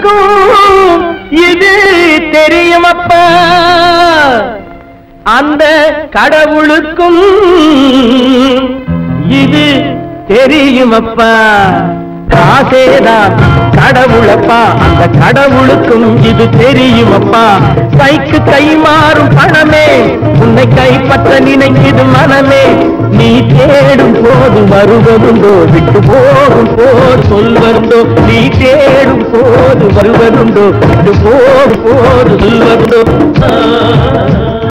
கடவுளுக்கும் இது தெரியுமப்பா அந்த கடவுளுக்கும் இது தெரியுமப்பா காசேதான் கடவுளப்பா அந்த கடவுளுக்கும் இது தெரியுமப்பா கைக்கு கை மாறும் பணமே உன்னை கைப்பற்ற நினைக்குது மனமே நீ தேடும் போது வருவதுண்டோ விட்டு போகும் போது சொல்வதுண்டோ நீ தேடும் போது வருவதுண்டோ விட்டு போகும் போது சொல்வதுண்டோ